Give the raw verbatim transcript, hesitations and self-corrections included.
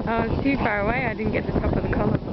Oh, it's too far away. I didn't get the top of the column.